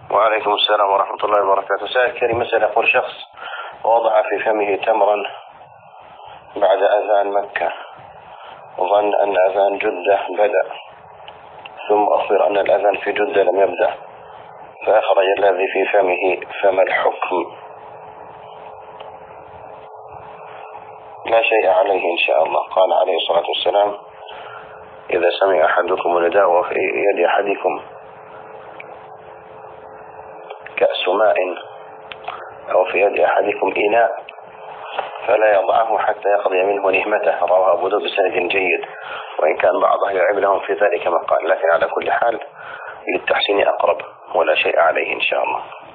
وعليكم السلام ورحمة الله وبركاته. سائل كريم مسألة، يقول شخص وضع في فمه تمرا بعد أذان مكة وظن أن أذان جدة بدأ، ثم أخبر أن الأذان في جدة لم يبدأ، فأخرج الذي في فمه، فما الحكم؟ لا شيء عليه إن شاء الله. قال عليه الصلاة والسلام: إذا سمع أحدكم النداء وفي يد أحدكم كأس ماء أو في يد أحدكم إناء فلا يضعه حتى يقضي منه نهمته. رواه أبو داود بسند جيد، وإن كان بعض أهل العلم لهم في ذلك مقال، لكن على كل حال للتحسين أقرب، ولا شيء عليه إن شاء الله.